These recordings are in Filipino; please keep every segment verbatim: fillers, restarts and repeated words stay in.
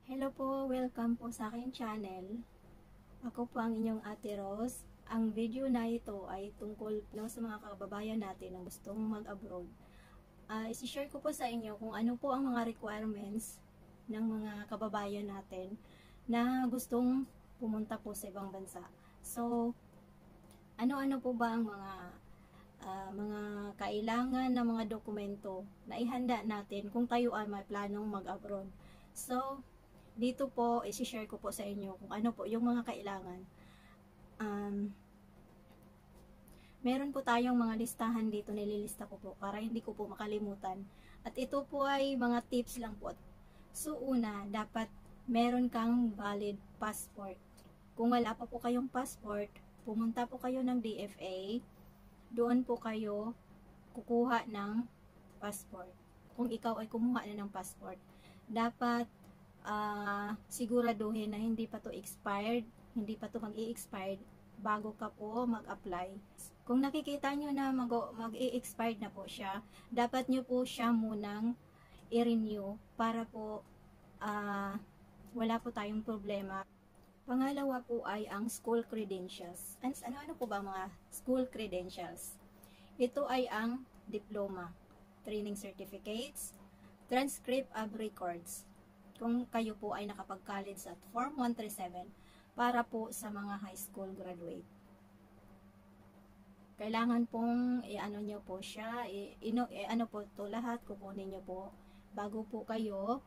Hello po, welcome po sa aking channel. Ako po ang inyong Ate Rose. Ang video na ito ay tungkol no, sa mga kababayan natin na gustong mag-abroad. Uh, isi-share ko po sa inyo kung ano po ang mga requirements ng mga kababayan natin na gustong pumunta po sa ibang bansa. So, ano-ano po ba ang mga uh, mga kailangan na mga dokumento na ihanda natin kung tayo ay may planong mag-abroad. So, dito po, isi-share ko po sa inyo kung ano po yung mga kailangan. Um, meron po tayong mga listahan dito, nililista ko po para hindi ko po makalimutan. At ito po ay mga tips lang po. So, una, dapat meron kang valid passport. Kung wala pa po kayong passport, pumunta po kayo ng D F A. Doon po kayo kukuha ng passport. Kung ikaw ay kumuha na ng passport, dapat Uh, siguraduhin na hindi pa to expired, hindi pa to mag-i-expired bago ka po mag-apply. Kung nakikita nyo na mag-i-expired na po siya, dapat nyo po siya munang i-renew para po uh, wala po tayong problema. Pangalawa po ay ang school credentials. Ano-ano po ba mga school credentials? Ito ay ang diploma, training certificates, transcript of records, kung kayo po ay nakapag-college at Form one thirty-seven para po sa mga high school graduate. Kailangan pong i-ano nyo po siya, i-ano i ano po to lahat, kukunin nyo po bago po kayo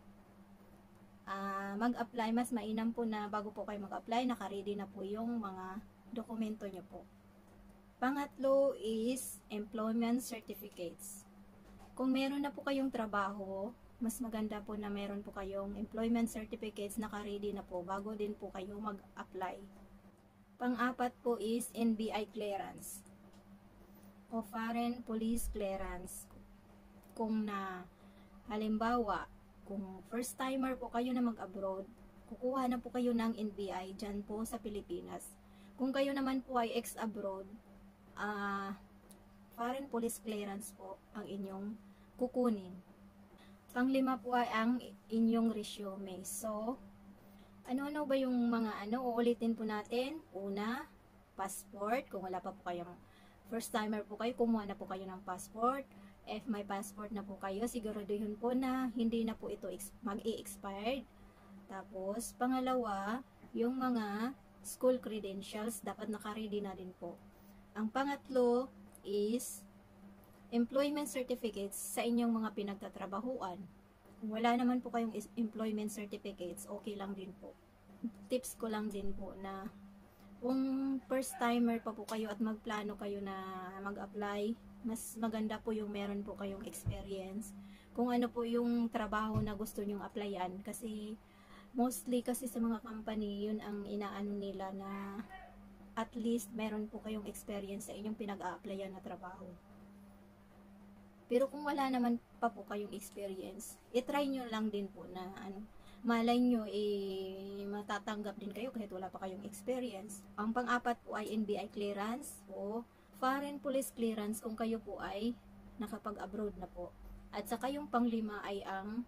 uh, mag-apply. Mas mainam po na bago po kayo mag-apply, naka-ready na po yung mga dokumento nyo po. Pangatlo is employment certificates. Kung meron na po kayong trabaho, mas maganda po na meron po kayong employment certificates naka-ready na po bago din po kayo mag-apply. Pang-apat po is N B I clearance o foreign police clearance. Kung na halimbawa, kung first timer po kayo na mag-abroad, kukuha na po kayo ng N B I dyan po sa Pilipinas. Kung kayo naman po ay ex-abroad, uh, foreign police clearance po ang inyong kukunin. Panglima po ay ang inyong resume. So, ano-ano ba yung mga ano? Uulitin po natin. Una, passport. Kung wala pa po kayong first timer po kayo, kumuha na po kayo ng passport. If may passport na po kayo, siguraduhin po na hindi na po ito mag-i-expired. Tapos, pangalawa, yung mga school credentials, dapat naka-ready na din po. Ang pangatlo is employment certificates sa inyong mga pinagtatrabahuan. Kung wala naman po kayong employment certificates, okay lang din po. Tips ko lang din po na kung first timer pa po kayo at magplano kayo na mag-apply, mas maganda po yung meron po kayong experience. Kung ano po yung trabaho na gusto nyong applyan. Kasi mostly kasi sa mga company, yun ang inaano nila na at least meron po kayong experience sa inyong pinag-a-applyan na trabaho. Pero kung wala naman pa po kayong experience, i-try nyo lang din po na ano, malay nyo eh, matatanggap din kayo kahit wala pa kayong experience. Ang pang-apat po ay N B I clearance o foreign police clearance kung kayo po ay nakapag-abroad na po. At saka yung panglima ay ang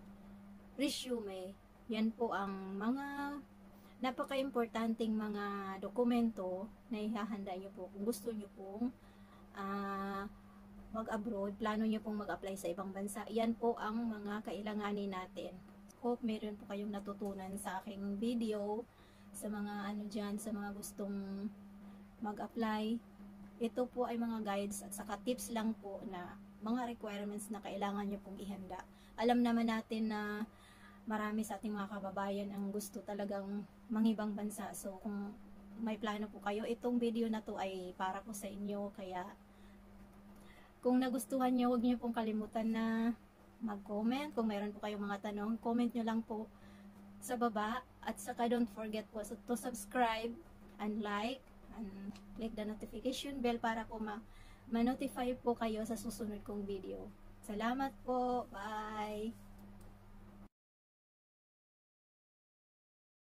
resume. Yan po ang mga napaka-importanting mga dokumento na ihahanda nyo po kung gusto nyo pong ah, uh, mag-abroad, plano nyo pong mag-apply sa ibang bansa. Yan po ang mga kailanganin natin. Hope meron po kayong natutunan sa aking video, sa mga ano dyan, sa mga gustong mag-apply. Ito po ay mga guides at saka tips lang po na mga requirements na kailangan nyo pong ihanda. Alam naman natin na marami sa ating mga kababayan ang gusto talagang mangibang bansa. So kung may plano po kayo, itong video na to ay para po sa inyo. Kaya kung nagustuhan nyo, huwag nyo pong kalimutan na mag-comment. Kung mayroon po kayong mga tanong, comment nyo lang po sa baba. At saka don't forget po to subscribe and like and click the notification bell para po ma-notify po kayo sa susunod kong video. Salamat po. Bye!